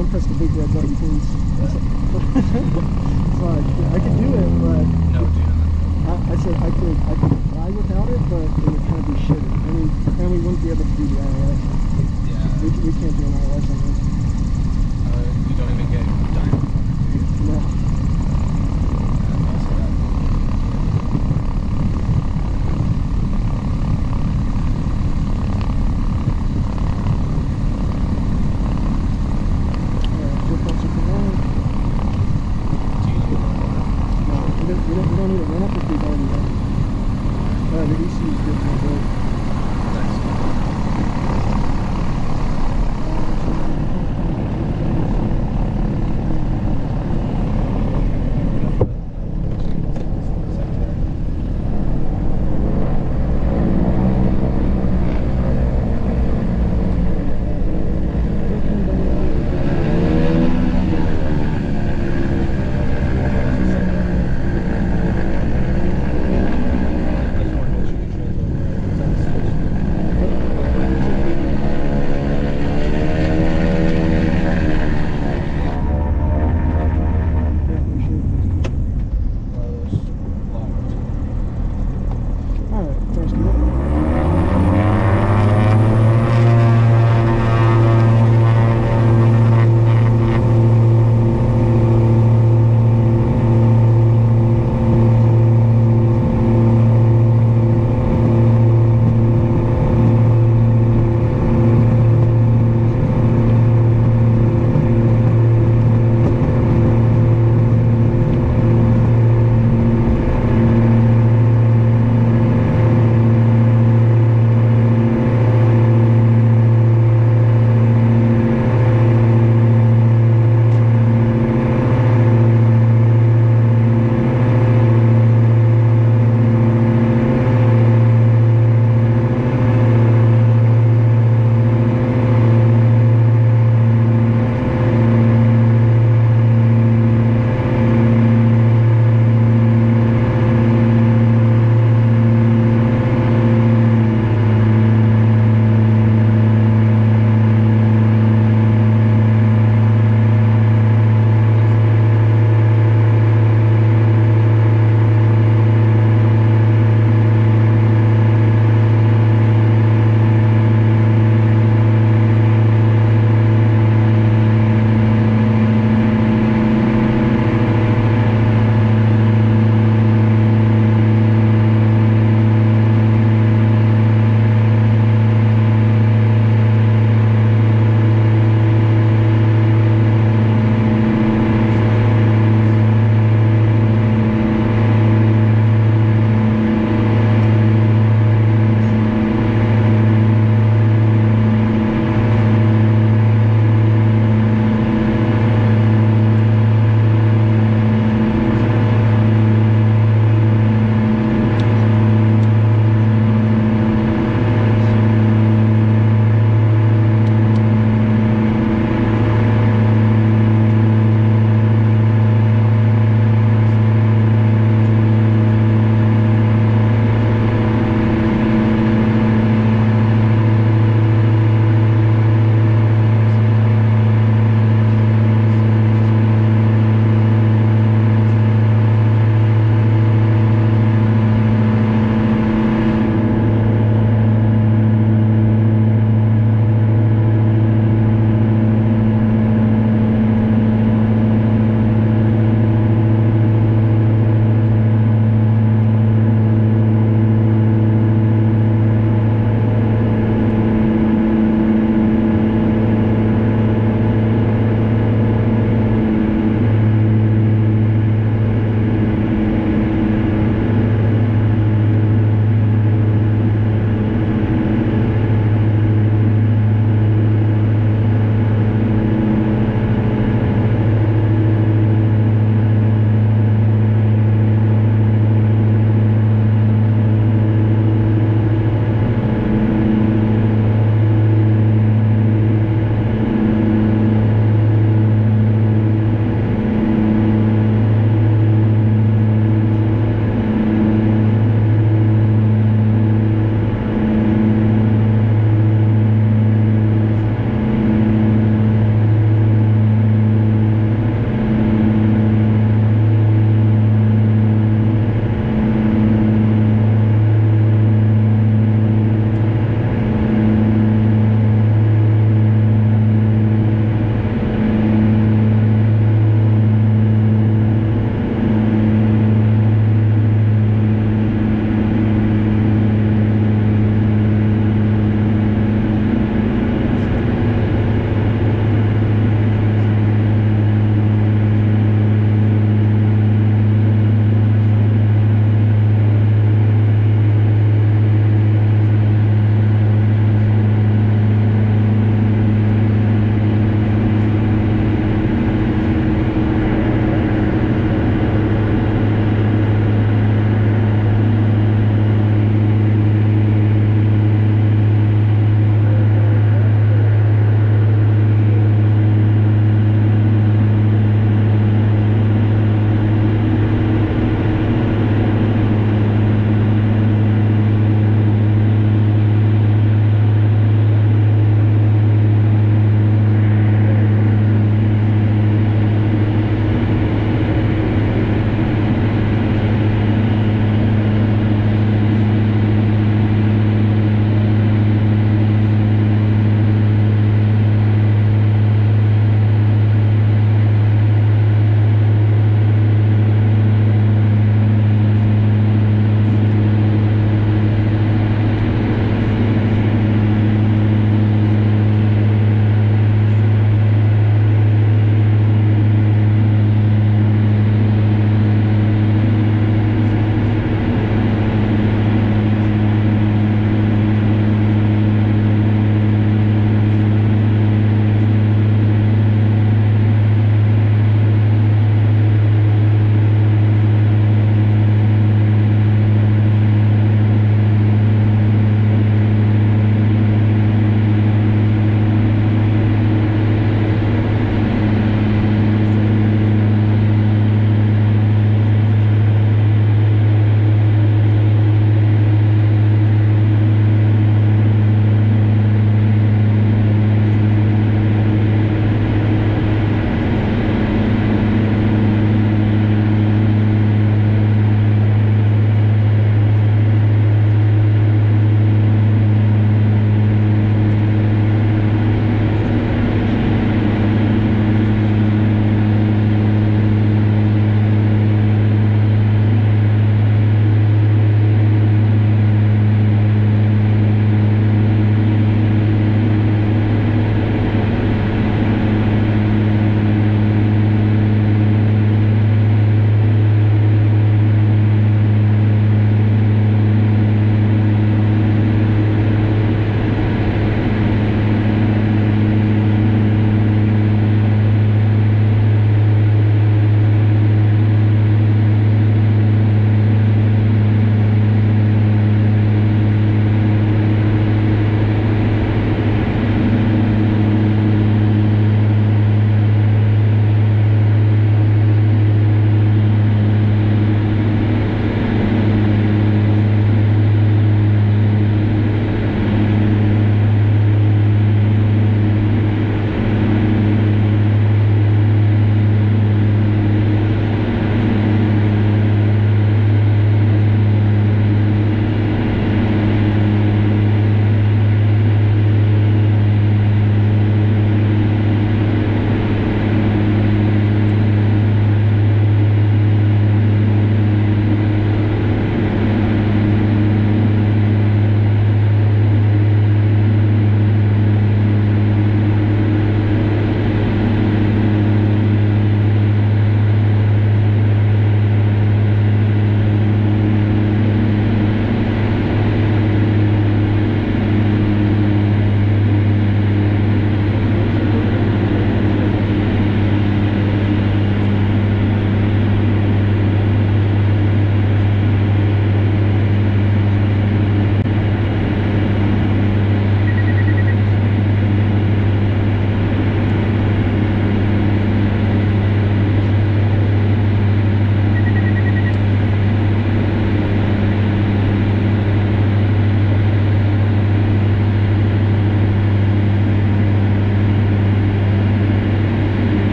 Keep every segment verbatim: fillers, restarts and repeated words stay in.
don't press the big red button, please. Sorry, I could do it, but no, do not. I, I said I could I could fly without it, but it would kind of be shitty. I mean, and we wouldn't be able to do the I L S. Yeah. We, we can't do an I L S on this. Uh, you don't even get diamond, do you? No. Do you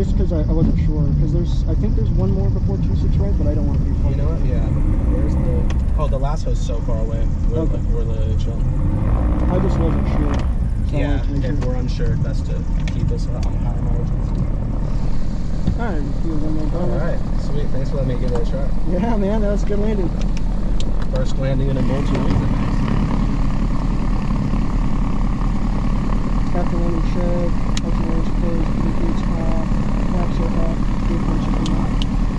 just because I, I wasn't sure. Because there's, I think there's one more before two six right, but I don't want to be far. You know what? Yeah. Where's the? Oh, the last house is so far away. We're Okay. like we're literally chilling. I just wasn't sure. So Yeah. I wanted to make If sure. we're unsure, best to keep us on higher margins. All right, feel one more All time. right. Sweet. Thanks for letting me give it a try. Yeah, man, that was a good landing. First landing in a multi-wing. After landing shed, ultra range closed, three gates off, flaps are up, gate punches are not.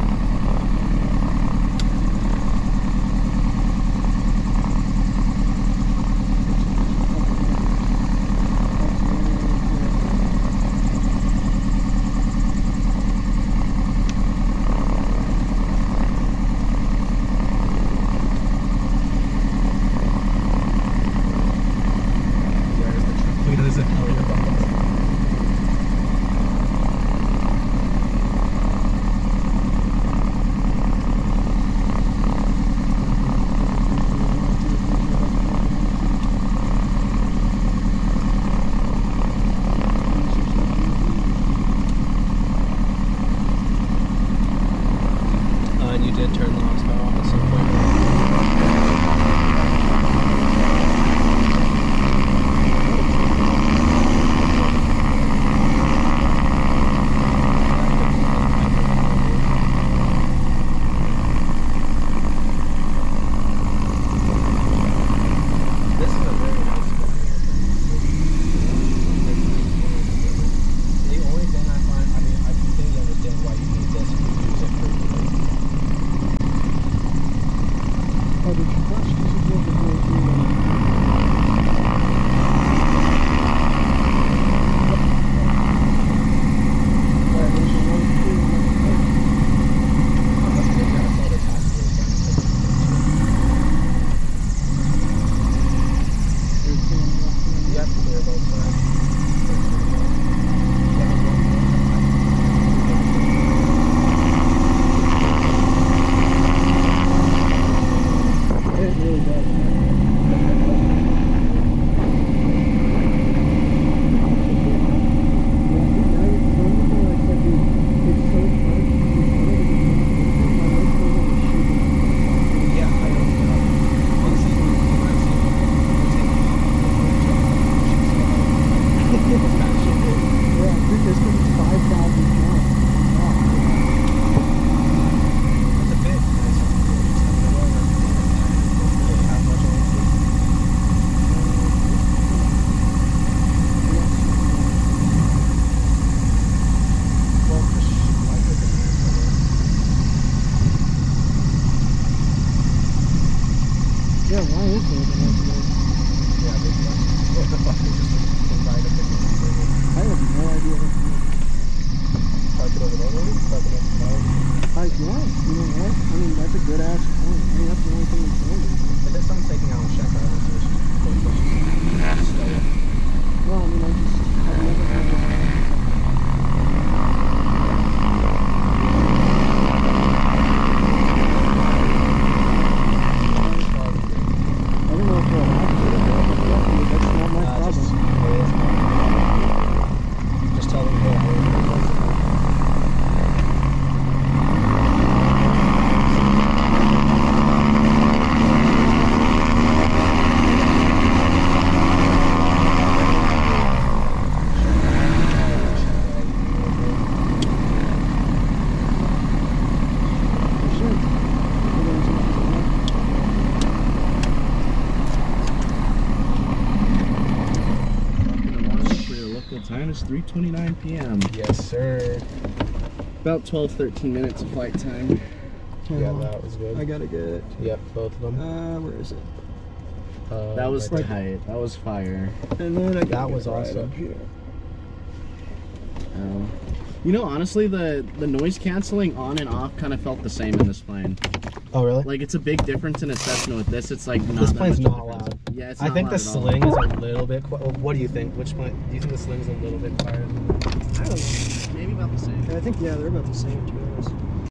three twenty-nine p m Yes, sir. About twelve, thirteen minutes of flight time. Yeah, that was good. I gotta get it. Yep, both of them. Uh, where is it? Uh, that was right tight. That was fire. And then I that was right awesome. up here. Um, you know, honestly, the the noise canceling on and off kind of felt the same in this plane. Oh, really? Like, it's a big difference in a Cessna with this. It's like not this that plane's much not difference. loud. Yeah, it's I not think loud the at all. sling is a little bit. What do you think? Which plane? Do you think the sling is a little bit quieter? I don't know. Maybe about the same. I think, yeah, they're about the same, to be honest.